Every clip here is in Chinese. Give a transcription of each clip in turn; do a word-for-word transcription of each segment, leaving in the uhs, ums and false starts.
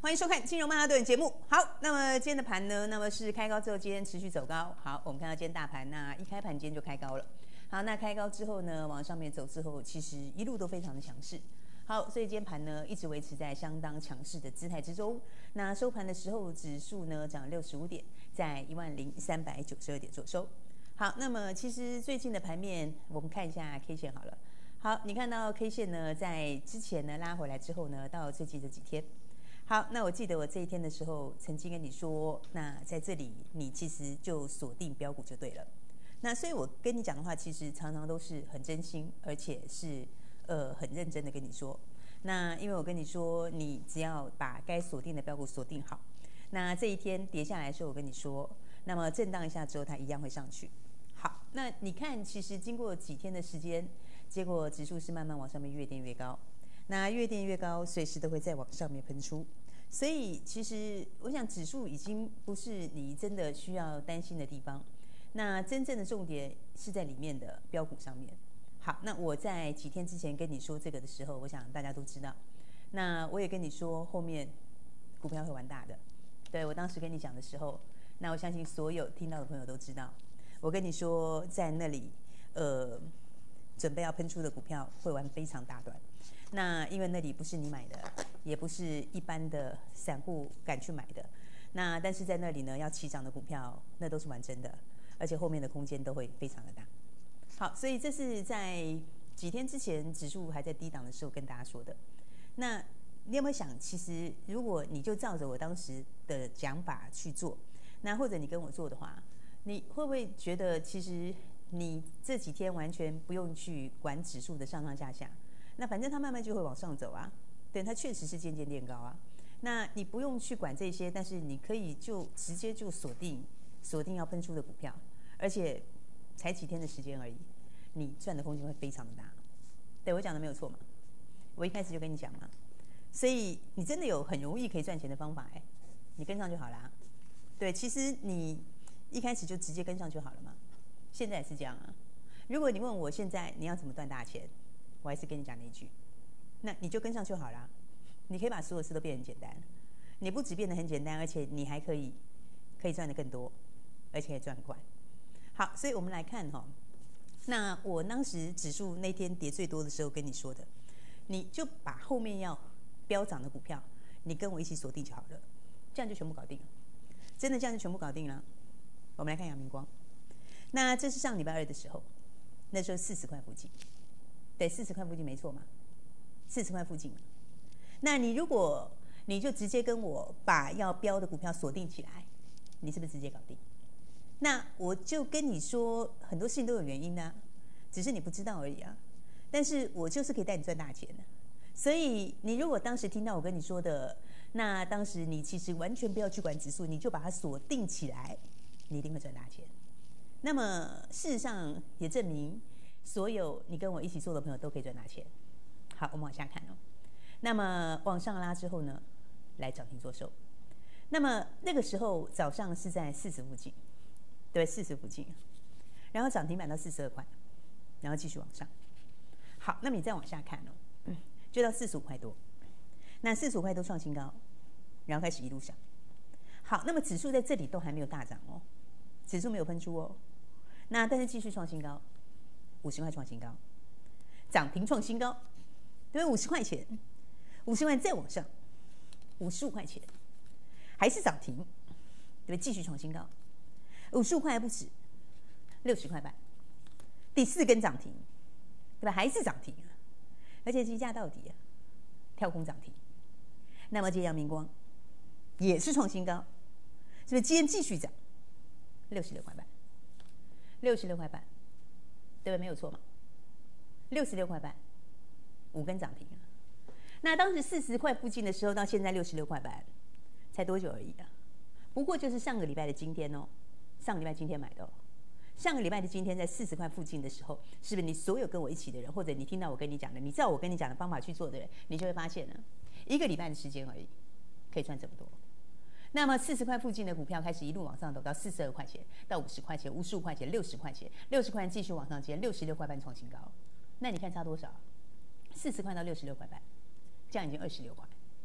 欢迎收看《金融曼哈顿》节目。好，那么今天的盘呢，那么是开高之后，今天持续走高。好，我们看到今天大盘，那一开盘今天就开高了。好，那开高之后呢，往上面走之后，其实一路都非常的强势。好，所以今天盘呢一直维持在相当强势的姿态之中。那收盘的时候，指数呢涨六十五点，在一万零三百九十二点做收。好，那么其实最近的盘面，我们看一下 K 线好了。好，你看到 K 线呢，在之前呢拉回来之后呢，到最近这几天。好，那我记得我这一天的时候，曾经跟你说，那在这里你其实就锁定标股就对了。那所以我跟你讲的话，其实常常都是很真心，而且是呃很认真的跟你说。那因为我跟你说，你只要把该锁定的标股锁定好，那这一天跌下来的时候，我跟你说，那么震荡一下之后，它一样会上去。好，那你看，其实经过几天的时间，结果指数是慢慢往上面越垫越高。那越垫越高，随时都会再往上面喷出，所以其实我想指数已经不是你真的需要担心的地方。那真正的重点是在里面的标股上面。好，那我在几天之前跟你说这个的时候，我想大家都知道。那我也跟你说后面股票会玩大的。对，我当时跟你讲的时候，那我相信所有听到的朋友都知道。我跟你说在那里，呃，准备要喷出的股票会玩非常大段。那因为那里不是你买的，也不是一般的散户敢去买的。那但是在那里呢，要起涨的股票，那都是玩真的，而且后面的空间都会非常的大。好，所以这是在几天之前指数还在低档的时候跟大家说的。那你有没有想，其实如果你就照着我当时的讲法去做，那或者你跟我做的话，你会不会觉得其实你这几天完全不用去管指数的上上下下？那反正它慢慢就会往上走啊，对，它确实是渐渐垫高啊。那你不用去管这些，但是你可以就直接就锁定锁定要喷出的股票，而且才几天的时间而已，你赚的空间会非常的大。对，我讲的没有错嘛？我一开始就跟你讲嘛，所以你真的有很容易可以赚钱的方法哎，你跟上就好啦。对，其实你一开始就直接跟上就好了嘛。现在也是这样啊。如果你问我现在你要怎么赚大钱？我还是跟你讲那一句，那你就跟上就好啦。你可以把所有事都变得很简单，你不只变得很简单，而且你还可以可以赚得更多，而且可以赚快。好，所以我们来看哈、哦，那我当时指数那天跌最多的时候跟你说的，你就把后面要飙涨的股票，你跟我一起锁定就好了，这样就全部搞定了。真的这样就全部搞定了。我们来看阳明光，那这是上礼拜二的时候，那时候四十块附近。对，四十块附近没错嘛，四十块附近嘛。那你如果你就直接跟我把要标的股票锁定起来，你是不是直接搞定？那我就跟你说，很多事情都有原因的、啊，只是你不知道而已啊。但是我就是可以带你赚大钱的。所以你如果当时听到我跟你说的，那当时你其实完全不要去管指数，你就把它锁定起来，你一定会赚大钱。那么事实上也证明，所有你跟我一起做的朋友都可以赚大钱。好，我们往下看哦。那么往上拉之后呢，来涨停做收。那么那个时候早上是在四十附近，对，四十附近，然后涨停板到四十二块，然后继续往上。好，那么你再往下看哦，嗯、就到四十五块多。那四十五块多创新高，然后开始一路上。好，那么指数在这里都还没有大涨哦，指数没有喷出哦。那但是继续创新高。五十块创新高，涨停创新高，对，五十块钱，五十块再往上，五十五块钱，还是涨停，对不对？继续创新高，五十五块还不止，六十块半，第四根涨停，对吧？还是涨停啊，而且是一价到底啊，跳空涨停。那么这阳明光也是创新高，是不是今天继续涨？六十六块半，六十六块半。对不对？没有错嘛，六十六块半，五根涨停啊。那当时四十块附近的时候，到现在六十六块半，才多久而已啊？不过就是上个礼拜的今天哦，上个礼拜今天买的哦。上个礼拜的今天在四十块附近的时候，是不是你所有跟我一起的人，或者你听到我跟你讲的，你照我跟你讲的方法去做的人，你就会发现呢，一个礼拜的时间而已，可以赚这么多。那么四十块附近的股票开始一路往上走到四十二块钱，到五十块钱、五十五块钱、六十块钱，六十块钱继续往上接，六十六块半创新高。那你看差多少？四十块到六十六块半，这样已经二十六块。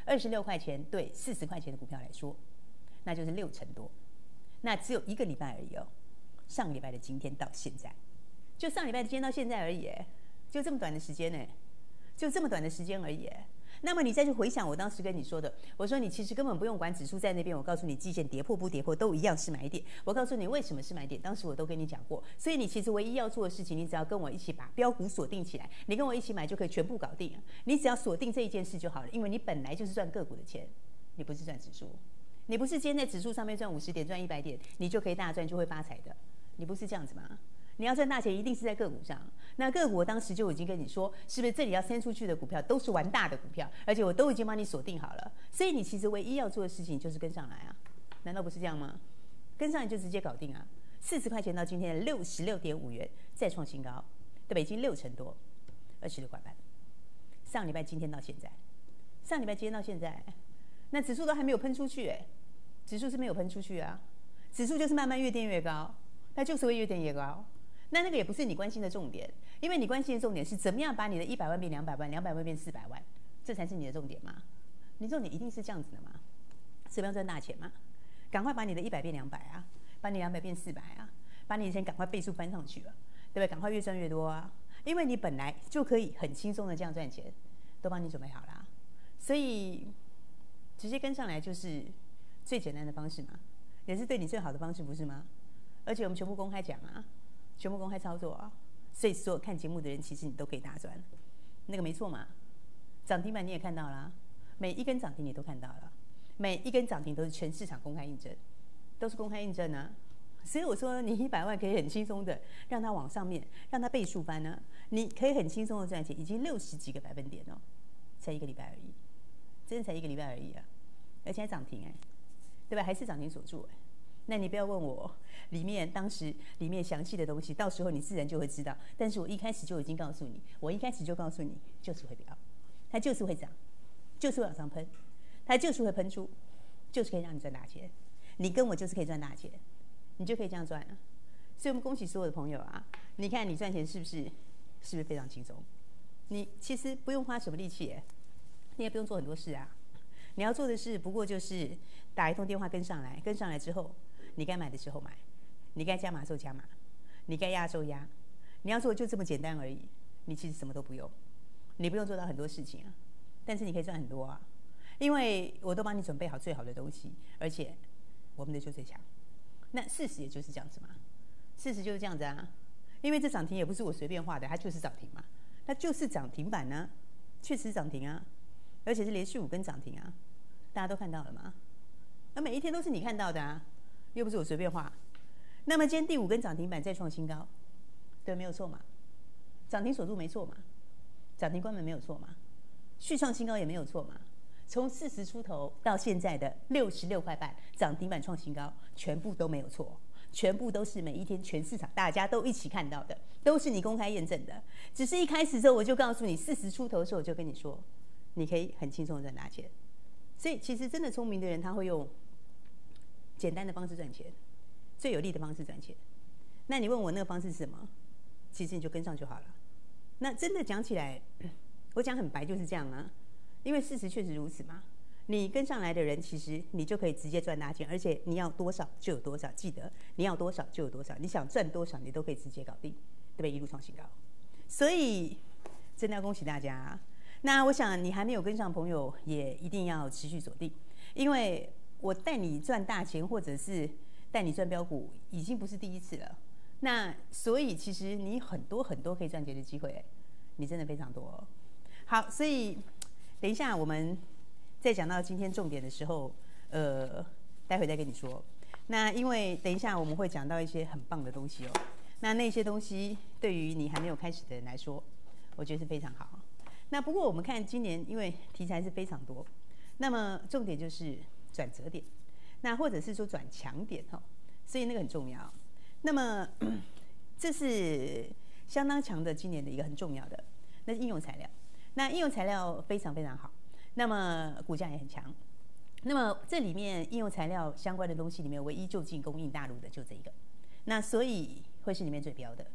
二十六块钱对四十块钱的股票来说，那就是六成多。那只有一个礼拜而已哦，上个礼拜的今天到现在，就上礼拜的今天到现在而已，就这么短的时间呢，就这么短的时间而已。那么你再去回想我当时跟你说的，我说你其实根本不用管指数在那边，我告诉你季线跌破不跌破都一样是买点。我告诉你为什么是买点，当时我都跟你讲过。所以你其实唯一要做的事情，你只要跟我一起把标股锁定起来，你跟我一起买就可以全部搞定。你只要锁定这一件事就好了，因为你本来就是赚个股的钱，你不是赚指数，你不是今天在指数上面赚五十点赚一百点，你就可以大赚就会发财的，你不是这样子吗？你要赚大钱，一定是在个股上。那个股我当时就已经跟你说，是不是这里要伸出去的股票都是玩大的股票，而且我都已经帮你锁定好了。所以你其实唯一要做的事情就是跟上来啊，难道不是这样吗？跟上来就直接搞定啊！四十块钱到今天的六十六点五元，再创新高，对吧？已经六成多，二十六块半。上礼拜今天到现在，上礼拜今天到现在，那指数都还没有喷出去哎、欸，指数是没有喷出去啊，指数就是慢慢越垫越高，它就是会越垫越高。那那个也不是你关心的重点，因为你关心的重点是怎么样把你的一百万变两百万，两百万变四百万，这才是你的重点嘛。你重点一定是这样子的嘛，是不要赚大钱嘛？赶快把你的一百变两百啊，把你两百变四百啊，把你的钱赶快倍数翻上去了，对不对？赶快越赚越多啊，因为你本来就可以很轻松的这样赚钱，都帮你准备好了，所以直接跟上来就是最简单的方式嘛，也是对你最好的方式，不是吗？而且我们全部公开讲啊。全部公开操作啊，所以所有看节目的人，其实你都可以大赚，那个没错嘛。涨停板你也看到了，每一根涨停你都看到了，每一根涨停都是全市场公开印证，都是公开印证啊。所以我说，你一百万可以很轻松的让它往上面，让它倍数翻呢、啊，你可以很轻松的赚钱，已经六十几个百分点哦，才一个礼拜而已，真的才一个礼拜而已啊，而且还涨停哎、欸，对吧？还是涨停锁住哎、欸。那你不要问我里面当时里面详细的东西，到时候你自然就会知道。但是我一开始就已经告诉你，我一开始就告诉你，就是会飙，它就是会涨，就是会往上喷，它就是会喷出，就是可以让你赚大钱。你跟我就是可以赚大钱，你就可以这样赚啊。所以我们恭喜所有的朋友啊！你看你赚钱是不是是不是非常轻松？你其实不用花什么力气耶，你也不用做很多事啊。你要做的事不过就是打一通电话跟上来，跟上来之后。你该买的时候买，你该加码的时候加码，你该压的时候压，你要做就这么简单而已。你其实什么都不用，你不用做到很多事情啊，但是你可以赚很多啊，因为我都帮你准备好最好的东西，而且我们的就最强。那事实也就是这样子嘛，事实就是这样子啊，因为这涨停也不是我随便画的，它就是涨停嘛，它就是涨停板呢、啊，确实涨停啊，而且是连续五根涨停啊，大家都看到了吗？那每一天都是你看到的啊。又不是我随便画，那么今天第五根涨停板再创新高，对，没有错嘛？涨停锁住没错嘛？涨停关门没有错嘛？续创新高也没有错嘛？从四十出头到现在的六十六块半，涨停板创新高，全部都没有错，全部都是每一天全市场大家都一起看到的，都是你公开验证的。只是一开始之后我就告诉你，四十出头的时候我就跟你说，你可以很轻松的赚大钱。所以其实真的聪明的人，他会用简单的方式赚钱，最有利的方式赚钱。那你问我那个方式是什么？其实你就跟上就好了。那真的讲起来，我讲很白就是这样啊，因为事实确实如此嘛。你跟上来的人，其实你就可以直接赚大钱，而且你要多少就有多少。记得你要多少就有多少，你想赚多少，你都可以直接搞定，对不对？一路创新高。所以真的要恭喜大家啊！那我想你还没有跟上的朋友，也一定要持续锁定，因为我带你赚大钱，或者是带你赚标股，已经不是第一次了。那所以其实你很多很多可以赚钱的机会，你真的非常多哦。好，所以等一下我们在讲到今天重点的时候，呃，待会再跟你说。那因为等一下我们会讲到一些很棒的东西哦。那那些东西对于你还没有开始的人来说，我觉得是非常好。那不过我们看今年，因为题材是非常多，那么重点就是转折点，那或者是说转强点哈，所以那个很重要。那么这是相当强的今年的一个很重要的，那是应用材料。那应用材料非常非常好，那么股价也很强。那么这里面应用材料相关的东西里面，唯一就近供应大陆的就这一个，那所以会是里面最标的。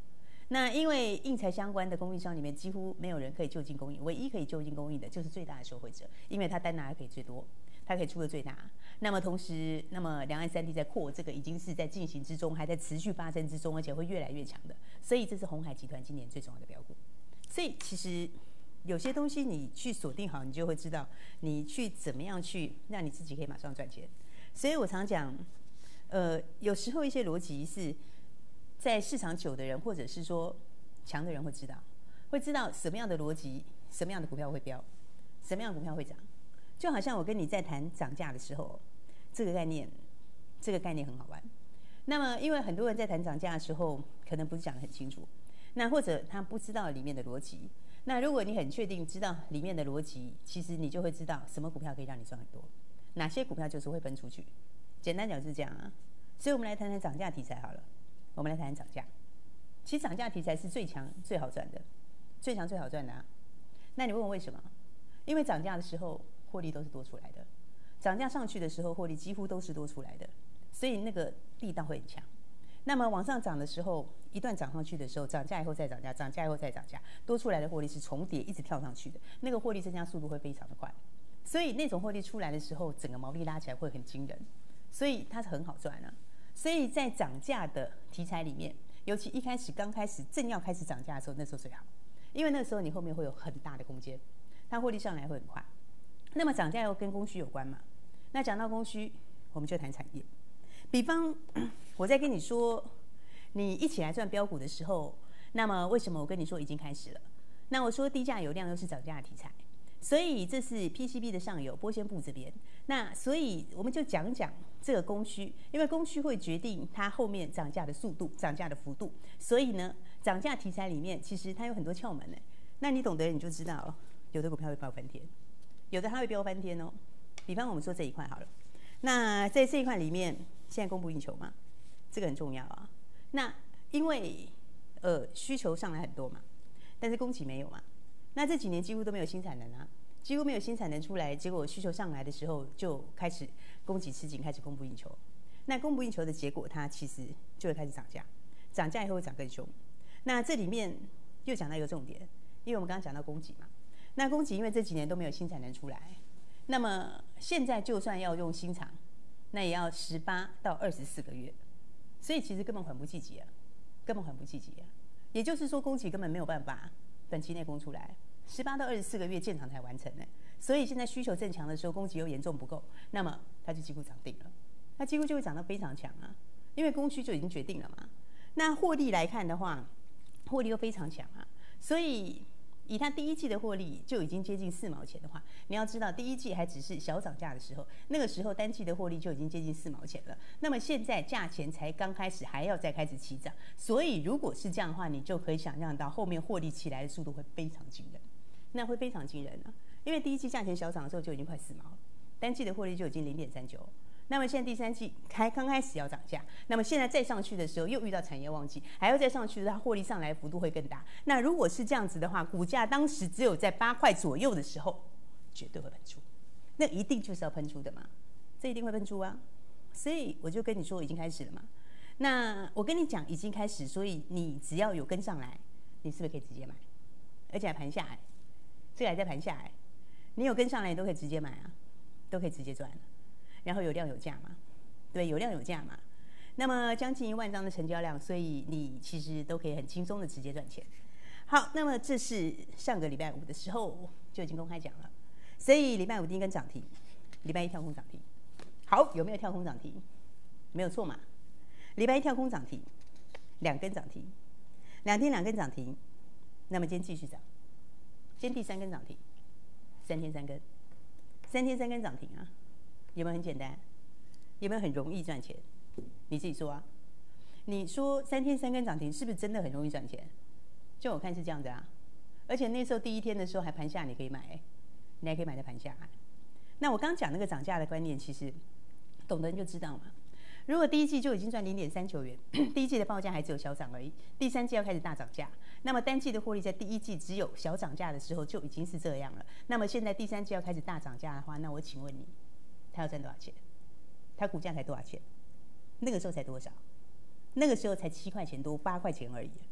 那因为印材相关的供应商里面，几乎没有人可以就近供应，唯一可以就近供应的就是最大的受惠者，因为他单拿的可以最多，它可以出的最大。那么同时，那么两岸三地在扩，这个已经是在进行之中，还在持续发生之中，而且会越来越强的。所以这是鸿海集团今年最重要的标股。所以其实有些东西你去锁定好，你就会知道你去怎么样去让你自己可以马上赚钱。所以我常讲，呃，有时候一些逻辑是在市场久的人，或者是说强的人会知道，会知道什么样的逻辑，什么样的股票会飙，什么样的股票会涨。就好像我跟你在谈涨价的时候，这个概念，这个概念很好玩。那么，因为很多人在谈涨价的时候，可能不是讲得很清楚，那或者他不知道里面的逻辑。那如果你很确定知道里面的逻辑，其实你就会知道什么股票可以让你赚很多，哪些股票就是会分出去。简单讲就是这样啊。所以我们来谈谈涨价题材好了。我们来谈谈涨价。其实涨价题材是最强、最好赚的，最强最好赚的啊。那你问我为什么？因为涨价的时候获利都是多出来的，涨价上去的时候获利几乎都是多出来的，所以那个力道会很强。那么往上涨的时候，一段涨上去的时候，涨价以后再涨价，涨价以后再涨价，多出来的获利是重叠一直跳上去的，那个获利增加速度会非常的快。所以那种获利出来的时候，整个毛利拉起来会很惊人，所以它是很好赚啊。所以在涨价的题材里面，尤其一开始刚开始正要开始涨价的时候，那时候最好，因为那时候你后面会有很大的空间，它获利上来会很快。那么涨价又跟供需有关嘛？那讲到供需，我们就谈产业。比方我在跟你说，你一起来赚标股的时候，那么为什么我跟你说已经开始了？那我说低价有量又是涨价的题材，所以这是 P C B 的上游，玻纤布这边。那所以我们就讲讲这个供需，因为供需会决定它后面涨价的速度、涨价的幅度。所以呢，涨价题材里面其实它有很多窍门呢。那你懂得你就知道，有的股票会飙翻天，有的它会飙翻天哦。比方我们说这一块好了，那在这一块里面，现在供不应求嘛，这个很重要啊。那因为呃需求上来很多嘛，但是供给没有嘛，那这几年几乎都没有新产能啊。几乎没有新产能出来，结果需求上来的时候就开始供给吃紧，开始供不应求。那供不应求的结果，它其实就会开始涨价，涨价以后会涨更凶。那这里面又讲到一个重点，因为我们刚刚讲到供给嘛，那供给因为这几年都没有新产能出来，那么现在就算要用新厂，那也要十八到二十四个月，所以其实根本缓不济急啊，根本缓不济急啊。也就是说，供给根本没有办法短期内供出来。十八到二十四个月建厂才完成呢，所以现在需求正强的时候，供给又严重不够，那么它就几乎涨定了，它几乎就会涨得非常强啊，因为供需就已经决定了嘛。那获利来看的话，获利又非常强啊，所以以它第一季的获利就已经接近四毛钱的话，你要知道第一季还只是小涨价的时候，那个时候单季的获利就已经接近四毛钱了。那么现在价钱才刚开始，还要再开始起涨，所以如果是这样的话，你就可以想象到后面获利起来的速度会非常惊人。那会非常惊人啊！因为第一季价钱小涨的时候就已经快四毛了，单季的获利就已经零点三九。那么现在第三季开刚开始要涨价，那么现在再上去的时候又遇到产业旺季，还要再上去，它获利上来的幅度会更大。那如果是这样子的话，股价当时只有在八块左右的时候，绝对会喷出，那一定就是要喷出的嘛，这一定会喷出啊！所以我就跟你说已经开始了嘛。那我跟你讲已经开始，所以你只要有跟上来，你是不是可以直接买，而且还盘下来？这个还在盘下来，你有跟上来，你都可以直接买啊，都可以直接赚了。然后有量有价嘛，对，有量有价嘛。那么将近一万张的成交量，所以你其实都可以很轻松的直接赚钱。好，那么这是上个礼拜五的时候就已经公开讲了，所以礼拜五第一根涨停，礼拜一跳空涨停。好，有没有跳空涨停？没有错嘛。礼拜一跳空涨停，两根涨停，两天两根涨停，那么今天继续涨。今天第三根涨停，三天三根，三天三根涨停啊，有没有很简单？有没有很容易赚钱？你自己说啊。你说三天三根涨停，是不是真的很容易赚钱？就我看是这样子啊。而且那时候第一天的时候还盘下，你可以买、欸，你还可以买在盘下。那我刚讲那个涨价的观念，其实懂的人就知道嘛。如果第一季就已经赚零点三九元，第一季的报价还只有小涨而已，第三季要开始大涨价，那么单季的获利在第一季只有小涨价的时候就已经是这样了。那么现在第三季要开始大涨价的话，那我请问你，它要赚多少钱？它股价才多少钱？那个时候才多少？那个时候才七块钱多，八块钱而已。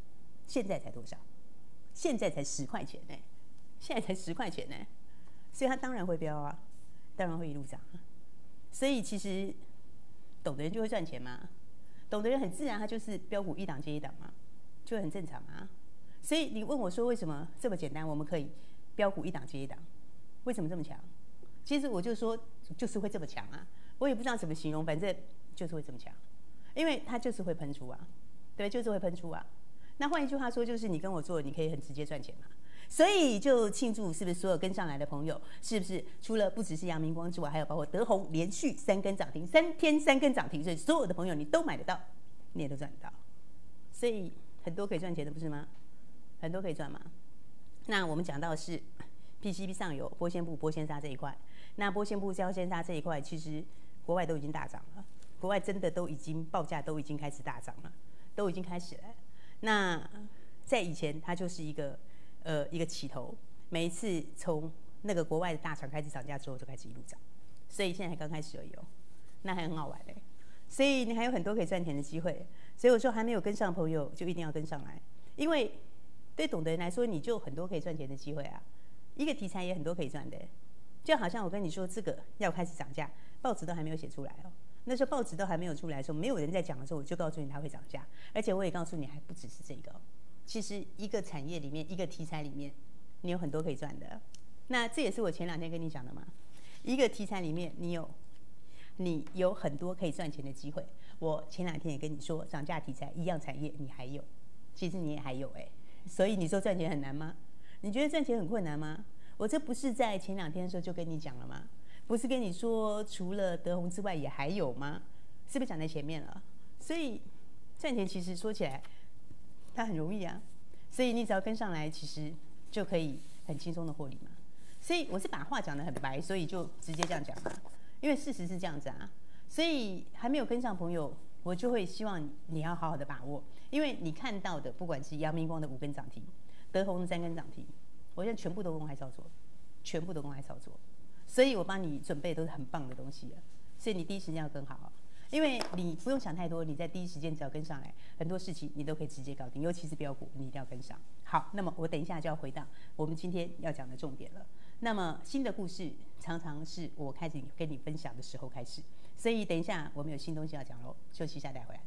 现在才多少？现在才十块钱呢、欸，现在才十块钱呢、欸，所以它当然会飙啊，当然会一路涨啊。所以其实懂的人就会赚钱嘛，懂的人很自然，他就是标股一档接一档嘛，就很正常啊。所以你问我说为什么这么简单，我们可以标股一档接一档，为什么这么强？其实我就说就是会这么强啊，我也不知道怎么形容，反正就是会这么强，因为它就是会喷出啊，对，就是会喷出啊。那换一句话说，就是你跟我做，你可以很直接赚钱嘛。所以就庆祝，是不是所有跟上来的朋友，是不是除了不只是阳明光之外，还有包括德宏连续三根涨停，三天三根涨停，所以所有的朋友你都买得到，你也都赚得到。所以很多可以赚钱的，不是吗？很多可以赚嘛。那我们讲到的是 P C B 上游玻纤布、玻纤纱这一块，那玻纤布、玻纤纱这一块，其实国外都已经大涨了，国外真的都已经报价都已经开始大涨了，都已经开始了。那在以前，它就是一个呃一个起头，每一次从那个国外的大厂开始涨价之后，就开始一路涨，所以现在才刚开始而已哦，那还很好玩嘞。所以你还有很多可以赚钱的机会，所以我说还没有跟上的朋友就一定要跟上来，因为对懂的人来说，你就很多可以赚钱的机会啊，一个题材也很多可以赚的，就好像我跟你说这个要开始涨价，报纸都还没有写出来哦。那时候报纸都还没有出来的时候，没有人在讲的时候，我就告诉你它会涨价，而且我也告诉你还不只是这个、哦。其实一个产业里面，一个题材里面，你有很多可以赚的。那这也是我前两天跟你讲的嘛。一个题材里面，你有你有很多可以赚钱的机会。我前两天也跟你说，涨价题材一样产业你还有，其实你也还有哎、欸。所以你说赚钱很难吗？你觉得赚钱很困难吗？我这不是在前两天的时候就跟你讲了吗？不是跟你说除了德宏之外也还有吗？是不是讲在前面了？所以赚钱其实说起来它很容易啊，所以你只要跟上来，其实就可以很轻松的获利嘛。所以我是把话讲得很白，所以就直接这样讲嘛，因为事实是这样子啊。所以还没有跟上朋友，我就会希望你要好好的把握，因为你看到的不管是阳明光的五根涨停，德宏的三根涨停，我现在全部都公开操作，全部都公开操作。所以我帮你准备的都是很棒的东西了，所以你第一时间要跟好，因为你不用想太多，你在第一时间只要跟上来，很多事情你都可以直接搞定，尤其是标股，你一定要跟上。好，那么我等一下就要回到我们今天要讲的重点了。那么新的故事常常是我开始跟你分享的时候开始，所以等一下我们有新东西要讲喽，休息一下再回来。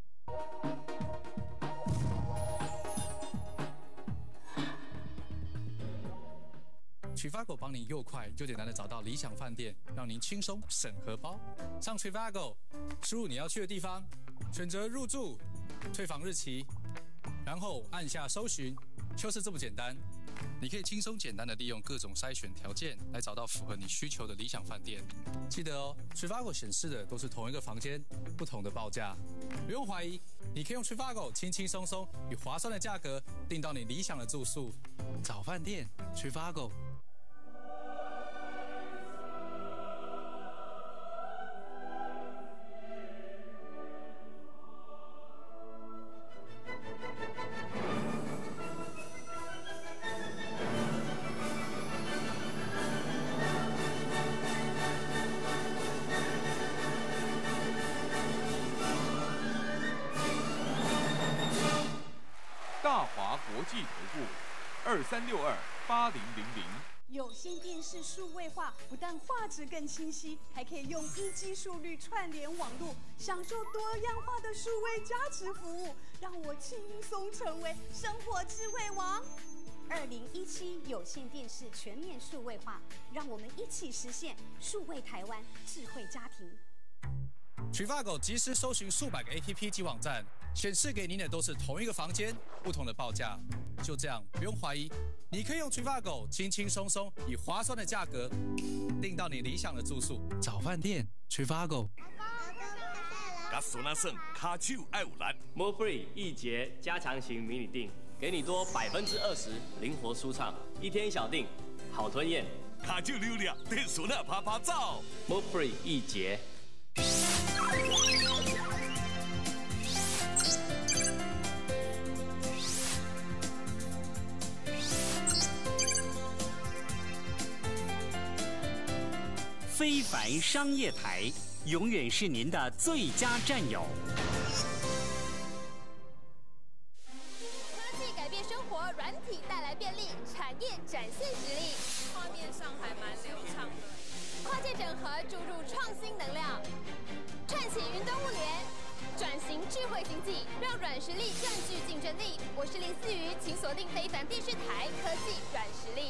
Trivago 帮你又快又简单的找到理想饭店，让您轻松省荷包。上 Trivago， 输入你要去的地方，选择入住、退房日期，然后按下搜寻，就是这么简单。你可以轻松简单的利用各种筛选条件来找到符合你需求的理想饭店。记得哦 ，Trivago 显示的都是同一个房间，不同的报价。不用怀疑，你可以用 Trivago 轻轻松松以划算的价格订到你理想的住宿。找饭店 Trivago。 大华国际投顾二三六二八零零零。 有线电视数位化，不但画质更清晰，还可以用一基数率串联网络，享受多样化的数位加持服务，让我轻松成为生活智慧王。 二零一七有线电视全面数位化，让我们一起实现数位台湾智慧家庭。 Trivago 即时搜寻数百个 A P P 及网站，显示给您的都是同一个房间，不同的报价。就这样，不用怀疑，你可以用 Trivago 轻轻松松以划算的价格订到你理想的住宿。找饭店 Trivago。 甲孙仔算卡手爱有力 More Free 易捷加强型迷你订，给你多百分之二十灵活舒畅，一天小订，好吞咽。 卡手溜溜，对孙仔啪啪走。 More Free 易捷。 非凡商业台，永远是您的最佳战友。 科技体带来便利，产业展现实力。 画面上还蛮流畅的。 跨界整合注入创新能量，串起云端物联，转型智慧经济，让软实力更具竞争力。我是林思瑜，请锁定非凡电视台科技软实力。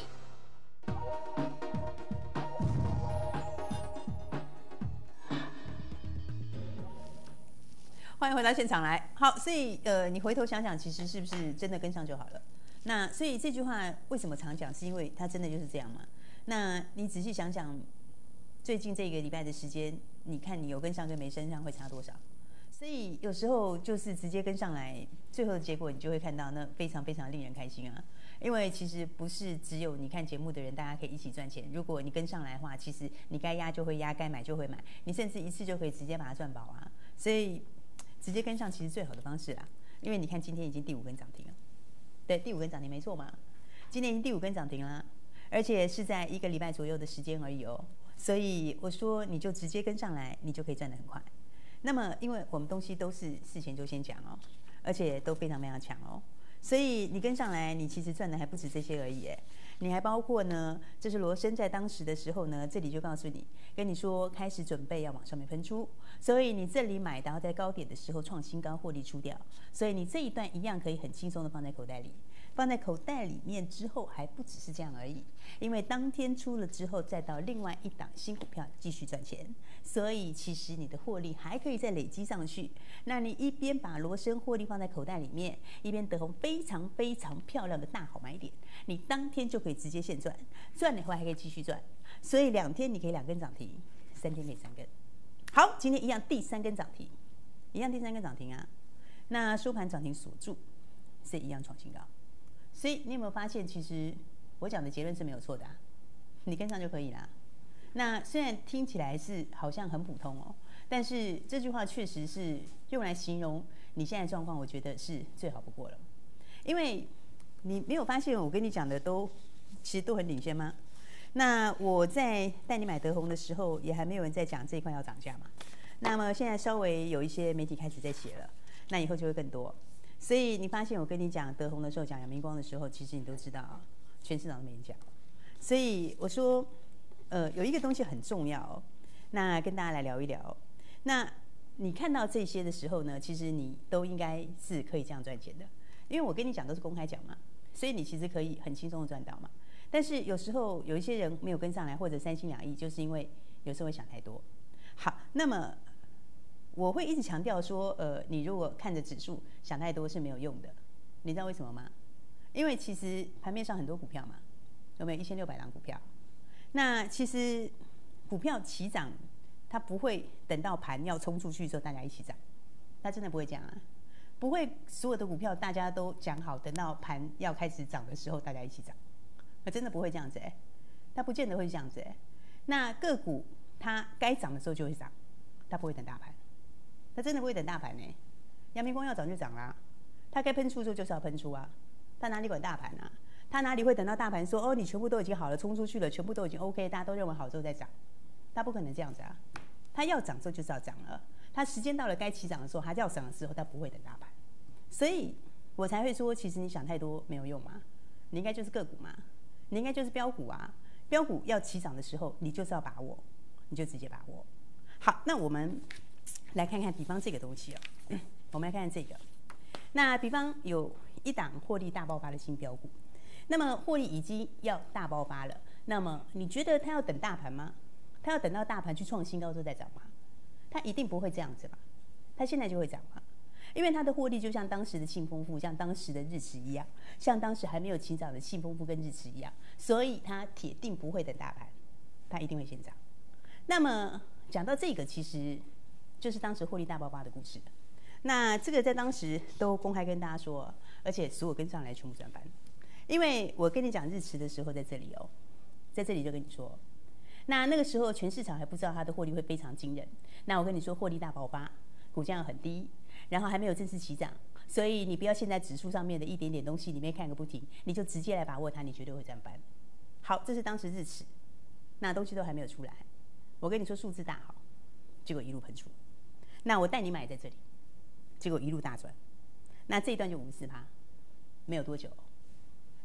欢迎回到现场来。好，所以呃，你回头想想，其实是不是真的跟上就好了？那所以这句话为什么常讲？是因为它真的就是这样嘛？那你仔细想想，最近这个礼拜的时间，你看你有跟上跟没跟上会差多少？所以有时候就是直接跟上来，最后的结果你就会看到那非常非常令人开心啊！因为其实不是只有你看节目的人，大家可以一起赚钱。如果你跟上来的话，其实你该压就会压，该买就会买，你甚至一次就可以直接把它赚饱啊！所以直接跟上其实最好的方式啦，因为你看今天已经第五根涨停了，对，第五根涨停没错嘛，今天已经第五根涨停啦，而且是在一个礼拜左右的时间而已哦，所以我说你就直接跟上来，你就可以赚得很快。那么因为我们东西都是事前就先讲哦，而且都非常非常强哦，所以你跟上来，你其实赚的还不止这些而已哎，你还包括呢，这是罗生在当时的时候呢，这里就告诉你，跟你说开始准备要往上面喷出，所以你这里买，然后在高点的时候创新高获利出掉，所以你这一段一样可以很轻松的放在口袋里，放在口袋里面之后还不只是这样而已，因为当天出了之后，再到另外一档新股票继续赚钱，所以其实你的获利还可以再累积上去。那你一边把罗生获利放在口袋里面，一边得红非常非常漂亮的大好买点，你当天就可以直接现赚，赚了以后还可以继续赚，所以两天你可以两根涨停，三天可以三根。好，今天一样第三根涨停，一样第三根涨停啊。那收盘涨停锁住，是一样创新高。所以你有没有发现，其实我讲的结论是没有错的啊，你跟上就可以啦。那虽然听起来是好像很普通哦，但是这句话确实是用来形容你现在的状况，我觉得是最好不过了。因为你没有发现我跟你讲的都其实都很领先吗？那我在带你买德宏的时候，也还没有人在讲这一块要涨价嘛。那么现在稍微有一些媒体开始在写了，那以后就会更多。所以你发现我跟你讲德宏的时候，讲阳明光的时候，其实你都知道，全市场都没人讲。所以我说，呃，有一个东西很重要哦，那跟大家来聊一聊。那你看到这些的时候呢，其实你都应该是可以这样赚钱的，因为我跟你讲都是公开讲嘛，所以你其实可以很轻松的赚到嘛。但是有时候有一些人没有跟上来，或者三心两意，就是因为有时候会想太多。好，那么我会一直强调说，呃，你如果看着指数想太多是没有用的，你知道为什么吗？因为其实盘面上很多股票嘛，有没有一千六百档股票？那其实股票起涨，它不会等到盘要冲出去之后大家一起涨，它真的不会这样啊，不会所有的股票大家都讲好，等到盘要开始涨的时候大家一起涨，它真的不会这样子哎、欸，它不见得会这样子哎、欸。那个股它该涨的时候就会涨，它不会等大盘。它真的不会等大盘呢、欸，阳明光要涨就涨啦，它该喷出的时候就是要喷出啊，它哪里管大盘啊？它哪里会等到大盘说哦你全部都已经好了，冲出去了，全部都已经 OK， 大家都认为好之后再涨，它不可能这样子啊，它要涨之后就是要涨了，它时间到了该起涨的时候，它要涨的时候，它不会等大盘，所以我才会说，其实你想太多没有用嘛，你应该就是个股嘛，你应该就是标股啊，标股要起涨的时候，你就是要把握，你就直接把握。好，那我们来看看，比方这个东西哦，嗯、我们来看看这个。那比方有一档获利大爆发的新标股，那么获利已经要大爆发了，那么你觉得它要等大盘吗？它要等到大盘去创新高之后再涨吗？它一定不会这样子吧？它现在就会涨吗？因为它的获利就像当时的庆丰富，像当时的日驰一样，像当时还没有起涨的庆丰富跟日驰一样，所以它铁定不会等大盘，它一定会先涨。那么讲到这个，其实就是当时获利大爆发的故事。那这个在当时都公开跟大家说，而且所有跟上来全部赚翻。因为我跟你讲日驰的时候在这里哦，在这里就跟你说，那那个时候全市场还不知道它的获利会非常惊人。那我跟你说获利大爆发，股价很低，然后还没有正式起涨，所以你不要现在指数上面的一点点东西里面看个不停，你就直接来把握它，你绝对会赚翻。好，这是当时日驰，那东西都还没有出来，我跟你说数字大好，结果一路喷出。那我带你买在这里，结果一路大赚。那这一段就五十趴，没有多久。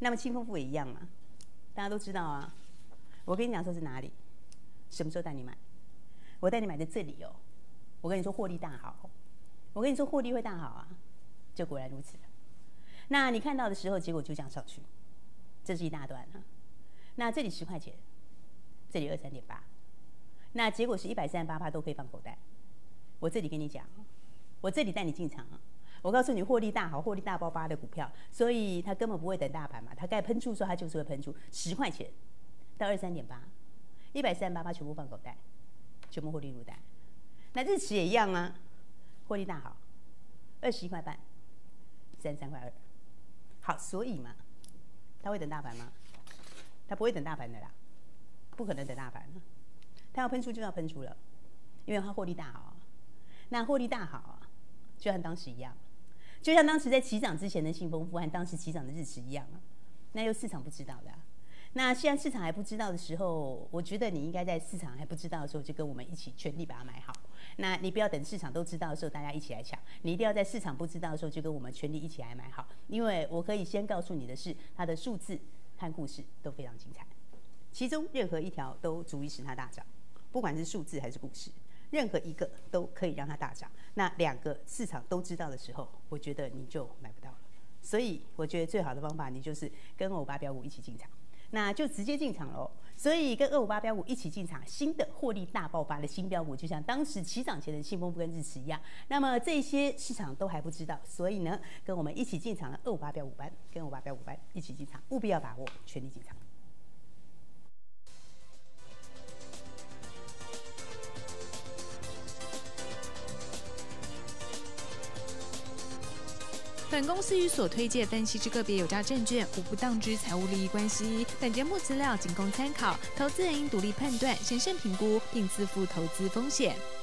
那么清丰富也一样嘛，大家都知道啊。我跟你讲说是哪里，什么时候带你买？我带你买在这里哦。我跟你说获利大好，我跟你说获利会大好啊，就果然如此。那你看到的时候，结果就这样上去，这是一大段啊。那这里十块钱，这里二三点八，那结果是一百三十八趴都可以放口袋。我这里跟你讲，我这里带你进场啊。我告诉你，获利大好、获利大爆发的股票，所以它根本不会等大盘嘛，它该喷出的时候它就是会喷出，十块钱到二三点八，一百三十八趴全部放口袋，全部获利入袋。那日期也一样啊，获利大好，二十一块半，三十三块二。好，所以嘛，它会等大盘吗？它不会等大盘的啦，不可能等大盘。它要喷出就要喷出了，因为它获利大好。那获利大好啊，就像当时一样。就像当时在起涨之前的信丰富和当时起涨的日期一样啊，那又市场不知道的、啊。那现在市场还不知道的时候，我觉得你应该在市场还不知道的时候，就跟我们一起全力把它买好。那你不要等市场都知道的时候，大家一起来抢。你一定要在市场不知道的时候，就跟我们全力一起来买好。因为我可以先告诉你的是，它的数字和故事都非常精彩，其中任何一条都足以使它大涨，不管是数字还是故事。任何一个都可以让它大涨，那两个市场都知道的时候，我觉得你就买不到了。所以我觉得最好的方法，你就是跟二五八标股一起进场，那就直接进场喽。所以跟二五八标股一起进场，新的获利大爆发的新标股，就像当时起涨前的信丰富跟日驰一样。那么这些市场都还不知道，所以呢，跟我们一起进场的二五八标股班，跟二五八标股班一起进场，务必要把握，全力进场。 本公司与所推介分析之个别有价证券无不当之财务利益关系。本节目资料仅供参考，投资人应独立判断、审慎评估，并自负投资风险。